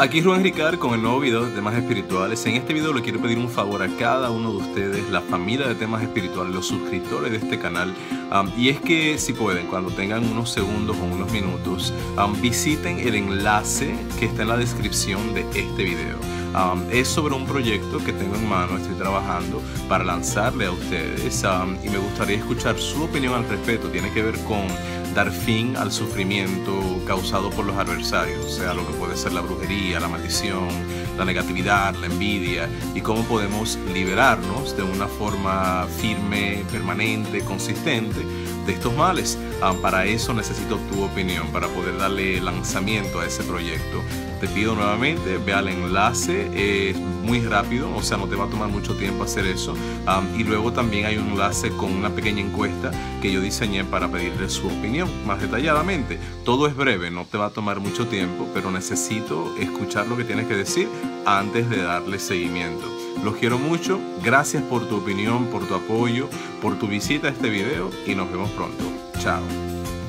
Aquí es Rubén Ricard con el nuevo video de temas espirituales. En este video le quiero pedir un favor a cada uno de ustedes, la familia de temas espirituales, los suscriptores de este canal, y es que si pueden, cuando tengan unos segundos o unos minutos, visiten el enlace que está en la descripción de este video. Es sobre un proyecto que tengo en mano, estoy trabajando para lanzarle a ustedes, y me gustaría escuchar su opinión al respecto. Tiene que ver con dar fin al sufrimiento causado por los adversarios, o sea, lo que puede ser la brujería, la maldición, la negatividad, la envidia, y cómo podemos liberarnos de una forma firme, permanente, consistente de estos males. Para eso necesito tu opinión, para poder darle lanzamiento a ese proyecto. Te pido nuevamente, ve al enlace, es muy rápido, o sea, no te va a tomar mucho tiempo hacer eso. Y luego también hay un enlace con una pequeña encuesta que yo diseñé para pedirle su opinión más detalladamente. Todo es breve, no te va a tomar mucho tiempo, pero necesito escuchar lo que tienes que decir antes de darle seguimiento. Los quiero mucho, gracias por tu opinión, por tu apoyo, por tu visita a este video y nos vemos pronto. Chao.